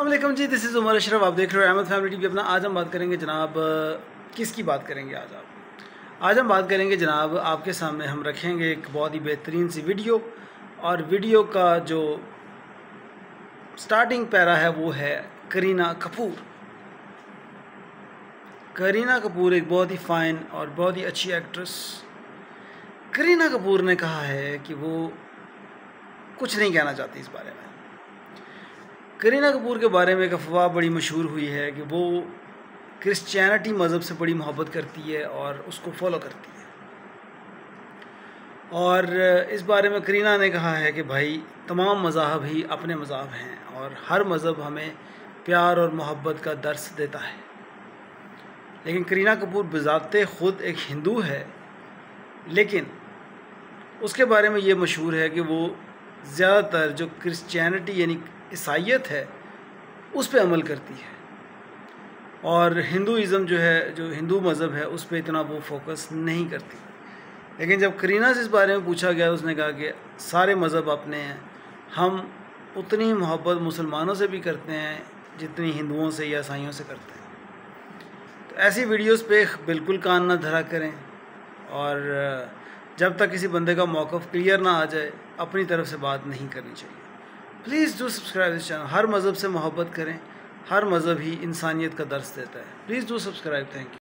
वालेकुम जी, this is Umar Ashraf. आप देख रहे हो अहमद फैमिली टीवी अपना। आज हम बात करेंगे जनाब, किसकी बात करेंगे आज हम बात करेंगे जनाब, आपके सामने हम रखेंगे एक बहुत ही बेहतरीन सी वीडियो। और वीडियो का जो स्टार्टिंग पैरा है वो है करीना कपूर। करीना कपूर एक बहुत ही फ़ाइन और बहुत ही अच्छी एक्ट्रेस। करीना कपूर ने कहा है कि वो कुछ नहीं कहना चाहती इस बारे में। करीना कपूर के बारे में एक अफवाह बड़ी मशहूर हुई है कि वो क्रिश्चियनिटी मज़हब से बड़ी मोहब्बत करती है और उसको फॉलो करती है। और इस बारे में करीना ने कहा है कि भाई तमाम मज़ाहब ही अपने मज़ाहब हैं और हर मज़हब हमें प्यार और मोहब्बत का दर्स देता है। लेकिन करीना कपूर बज़ाते ख़ुद एक हिंदू है, लेकिन उसके बारे में ये मशहूर है कि वो ज़्यादातर जो क्रिश्चियनिटी यानी ईसाईयत है उस पे अमल करती है और हिंदुइज़म जो है, जो हिंदू मज़हब है, उस पे इतना वो फोकस नहीं करती। लेकिन जब करीना से इस बारे में पूछा गया, उसने कहा कि सारे मज़हब अपने हैं, हम उतनी मोहब्बत मुसलमानों से भी करते हैं जितनी हिंदुओं से या ईसाइयों से करते हैं। तो ऐसी वीडियोस पे बिल्कुल कान ना धरा करें और जब तक किसी बंदे का मौक़िफ़ क्लियर ना आ जाए अपनी तरफ से बात नहीं करनी चाहिए। Please do subscribe this channel. हर मज़हब से मोहब्बत करें, हर मज़हब ही इंसानियत का दर्स देता है। Please do subscribe. Thank you.